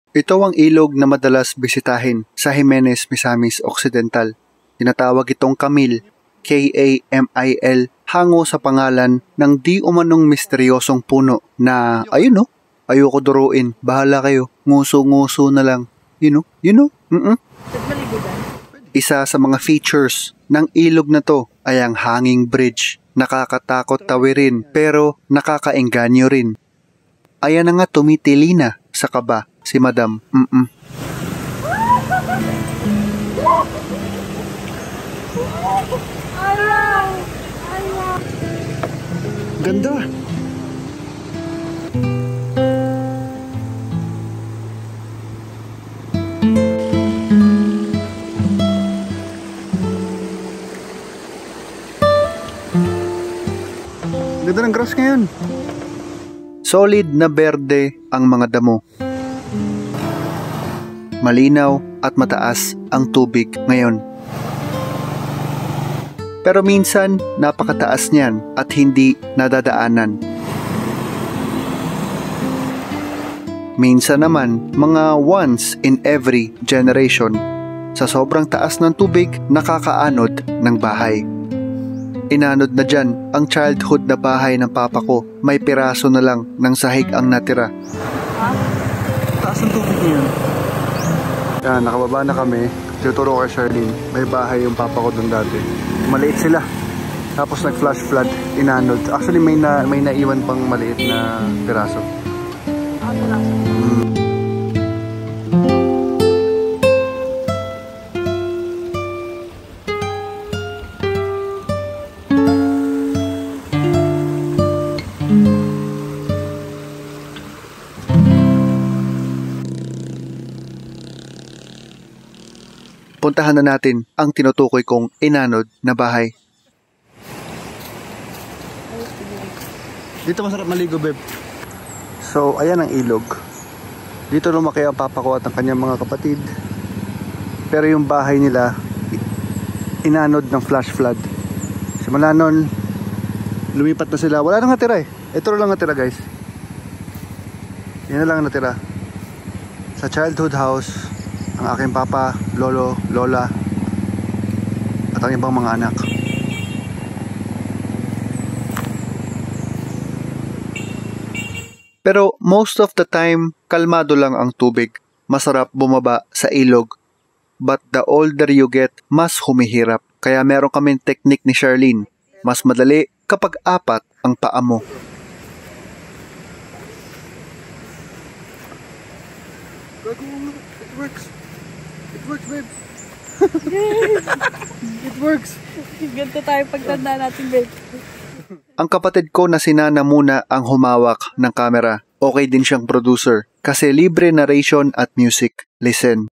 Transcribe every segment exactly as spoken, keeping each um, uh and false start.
Ito ang ilog na madalas bisitahin sa Jimenez Misamis Occidental. Tinatawag itong Camil, K A M I L, hango sa pangalan ng di umanong misteryosong puno na, ayun no, ayoko duruin, bahala kayo, nguso-nguso na lang. You know, you know, mm-mm. Isa sa mga features ng ilog na to ay ang hanging bridge. Nakakatakot tawirin pero nakakaengganyo rin. Ayan na nga tumitili na sa kaba si Madam. Mm-mm. Ganda. Ganda ng grass ngayon. Solid na berde ang mga damo. Malinaw at mataas ang tubig ngayon. Pero minsan napakataas niyan at hindi nadadaanan. Minsan naman mga once in every generation. Sa sobrang taas ng tubig, nakakaanod ng bahay. Inanod na dyan ang childhood na bahay ng papa ko. May piraso na lang ng sahig ang natira. Taas ng tubig niyan. Yan, nakababa na kami. Tuturo ko kay Charlene. May bahay yung papa ko doon dati. Maliit sila. Tapos nag-flash flood, inanod. Actually, may, na, may naiwan pang maliit na piraso. Hmm. Puntahan na natin ang tinutukoy kong inanod na bahay. Dito masarap maligo, babe. So, ayan ang ilog. Dito lumaki ang papa ko at ang kanyang mga kapatid. Pero yung bahay nila, inanod ng flash flood. Simula nun, lumipat na sila. Wala nang natira eh. Ito lang natira, guys. Yan na lang natira. Sa childhood house, ang aking papa, lolo, lola, at ang ibang mga anak. Pero most of the time, kalmado lang ang tubig. Masarap bumaba sa ilog. But the older you get, mas humihirap. Kaya meron kaming technique ni Charlene. Mas madali kapag apat ang paa mo. It works. It works, babe. It works. Ganito tayo pagtanda natin, babe. Ang kapatid ko na si Nana muna ang humawak ng camera. Okay din siyang producer. Kasi libre narration at music. Listen.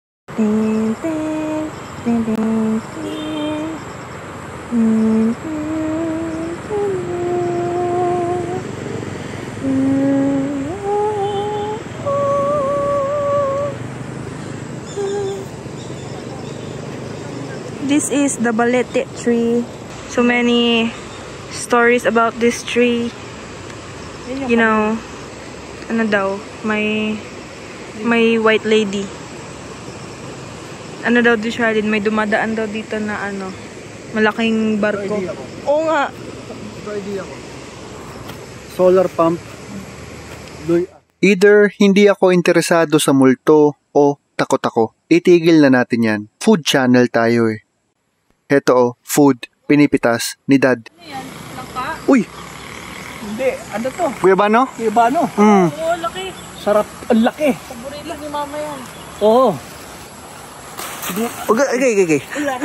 This is the balete tree. So many stories about this tree. You know, ano daw, may may white lady. Ano daw di Charlene, may dumadaan daw dito na ano, malaking barko. Oo nga. Solar pump. Either hindi ako interesado sa multo o takot ako. Itigil na natin yan. Food channel tayo eh. Heto oh, food, pinipitas ni Dad. Ano yan? Langka? Uy! Hindi, ano to? Guyabano? Guyabano. Mm. Oo, laki. Sarap, ang laki. Paborito ni mama yan. Oo. Okay, okay, okay.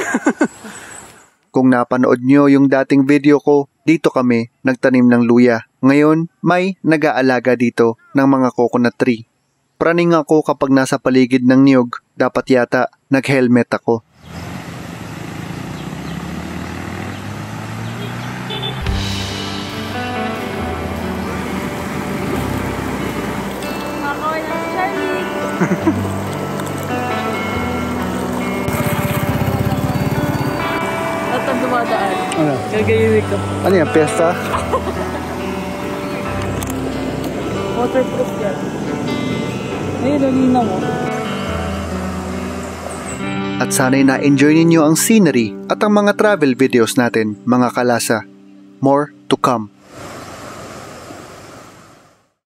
Kung napanood nyo yung dating video ko, dito kami nagtanim ng luya. Ngayon, may nag-aalaga dito ng mga coconut tree. Praning ako kapag nasa paligid ng niyog, dapat yata nag-helmet ako. At ang dumadaan. Ano? Gagayuhin ko. Ano yan? Pesta? Waterproof yan. Ayun, nalinaw mo. At sana'y na-enjoy ninyo ang scenery at ang mga travel videos natin, mga kalasa. More to come.